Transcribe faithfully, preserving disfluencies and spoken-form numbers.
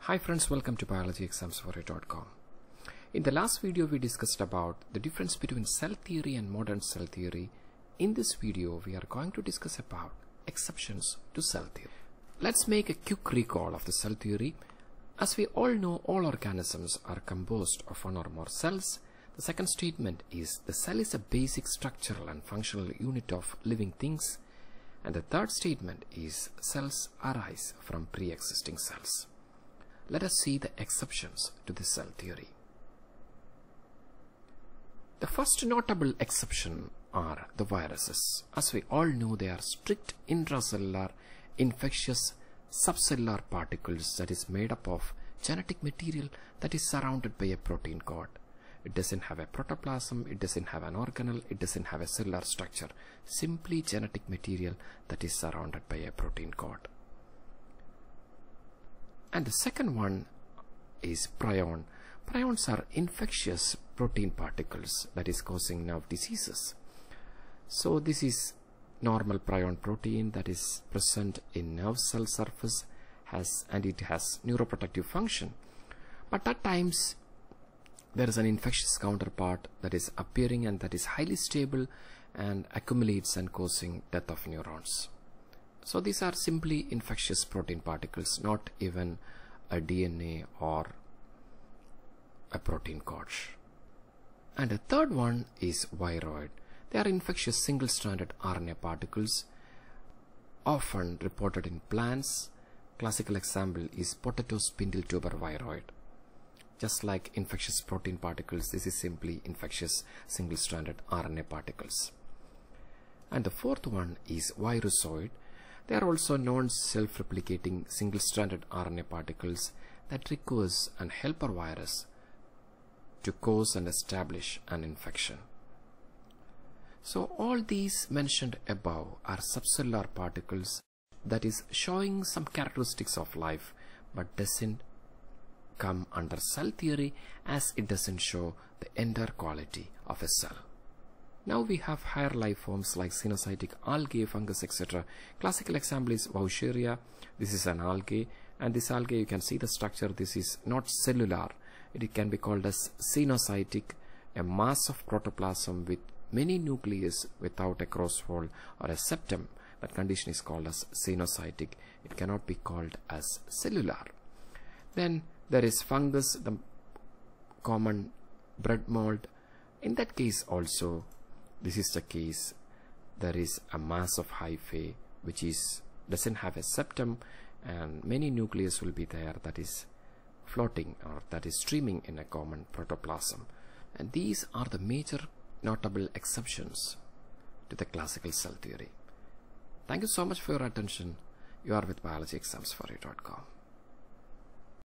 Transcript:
Hi friends, welcome to biology exams for you dot com. In the last video we discussed about the difference between cell theory and modern cell theory. In this video we are going to discuss about exceptions to cell theory. Let's make a quick recall of the cell theory. As we all know, all organisms are composed of one or more cells. The second statement is the cell is a basic structural and functional unit of living things. And the third statement is cells arise from pre-existing cells. Let us see the exceptions to this cell theory. The first notable exception are the viruses. As we all know, they are strict intracellular, infectious, subcellular particles that is made up of genetic material that is surrounded by a protein coat. It doesn't have a protoplasm, it doesn't have an organelle, it doesn't have a cellular structure. Simply genetic material that is surrounded by a protein coat. And the second one is prion. Prions are infectious protein particles that is causing nerve diseases. So this is normal prion protein that is present in nerve cell surface has and it has neuroprotective function. But at times there is an infectious counterpart that is appearing and that is highly stable and accumulates and causing death of neurons. So these are simply infectious protein particles, not even a D N A or a protein coat. And the third one is viroid. They are infectious single-stranded R N A particles, often reported in plants. Classical example is potato spindle tuber viroid. Just like infectious protein particles, this is simply infectious single-stranded R N A particles. And the fourth one is virusoid. They are also non-self-replicating single-stranded R N A particles that requires an helper virus to cause and establish an infection. So all these mentioned above are subcellular particles that is showing some characteristics of life but doesn't come under cell theory as it doesn't show the entire quality of a cell. Now we have higher life forms like Coenocytic Algae, fungus, et cetera. Classical example is Vaucheria. This is an algae, and this algae, you can see the structure. This is not cellular. It can be called as coenocytic, a mass of protoplasm with many nucleus without a cross-wall or a septum. That condition is called as coenocytic. It cannot be called as cellular. Then there is fungus, the common bread mold. In that case also, this is the case. There is a mass of hyphae which is doesn't have a septum, and many nucleus will be there that is floating or that is streaming in a common protoplasm. And these are the major notable exceptions to the classical cell theory. Thank you so much for your attention. You are with biology exams for you dot com.